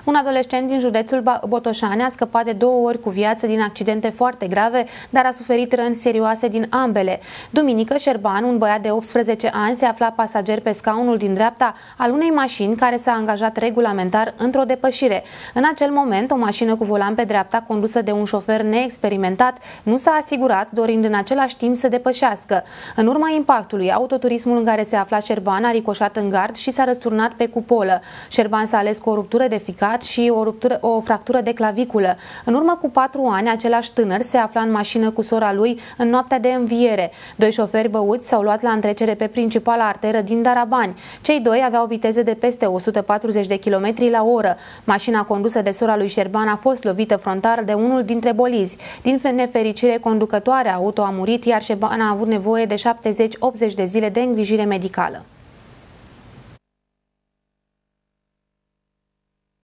Un adolescent din județul Botoșani a scăpat de 2 ori cu viață din accidente foarte grave, dar a suferit răni serioase din ambele. Duminică, Șerban, un băiat de 18 ani, se afla pasager pe scaunul din dreapta al unei mașini care s-a angajat regulamentar într-o depășire. În acel moment, o mașină cu volan pe dreapta, condusă de un șofer neexperimentat, nu s-a asigurat, dorind în același timp să depășească. În urma impactului, autoturismul în care se afla Șerban a ricoșat în gard și s-a răsturnat pe cupolă. Șerban s-a ales cu o ruptură de ficat și o fractură de claviculă. În urmă cu 4 ani, același tânăr se afla în mașină cu sora lui în noaptea de înviere. 2 șoferi băuți s-au luat la întrecere pe principala arteră din Darabani. Cei 2 aveau viteze de peste 140 de km la oră. Mașina condusă de sora lui Șerban a fost lovită frontal de unul dintre bolizi. Din nefericire, conducătoarea auto a murit, iar Șerban a avut nevoie de 70-80 de zile de îngrijire medicală.